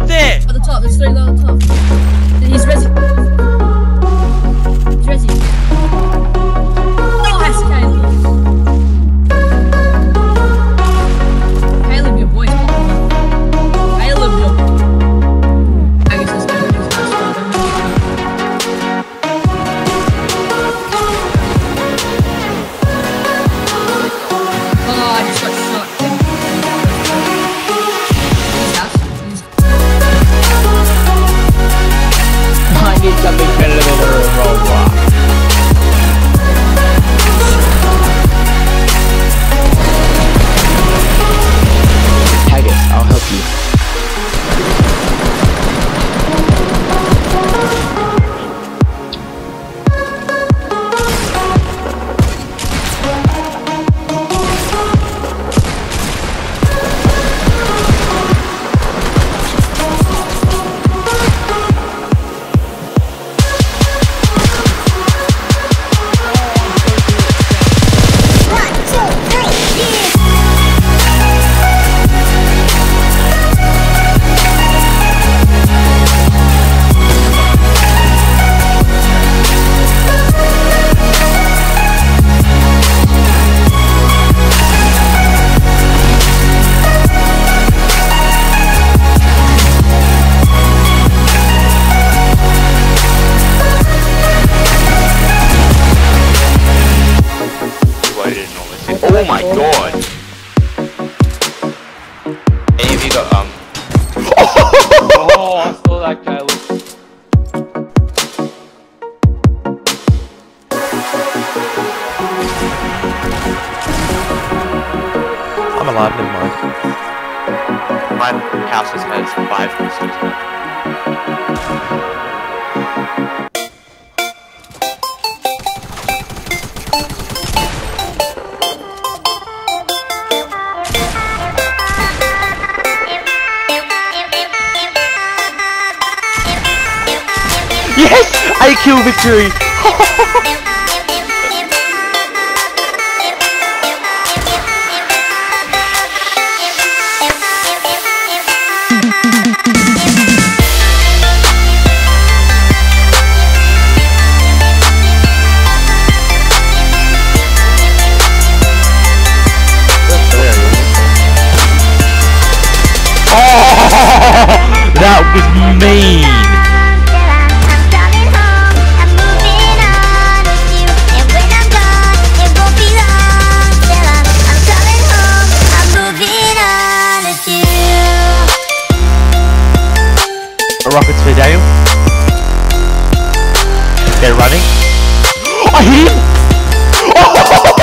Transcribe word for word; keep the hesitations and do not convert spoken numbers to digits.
this? At the top, there's three at the top. He's resi. He's resi. Yes, Caleb. Caleb, your boy's popping. Caleb, your. I guess it's good. Oh, I just got shot. I need something better than a robot. Haggis, I'll help you. Oh my god! Any of you got um? Oh, I saw that, Caleb. I'm alive, never mind. My house has had five crystals now. Yes! A kill victory! That was mean! Rockets for Dale. They're running. I hit him! Oh!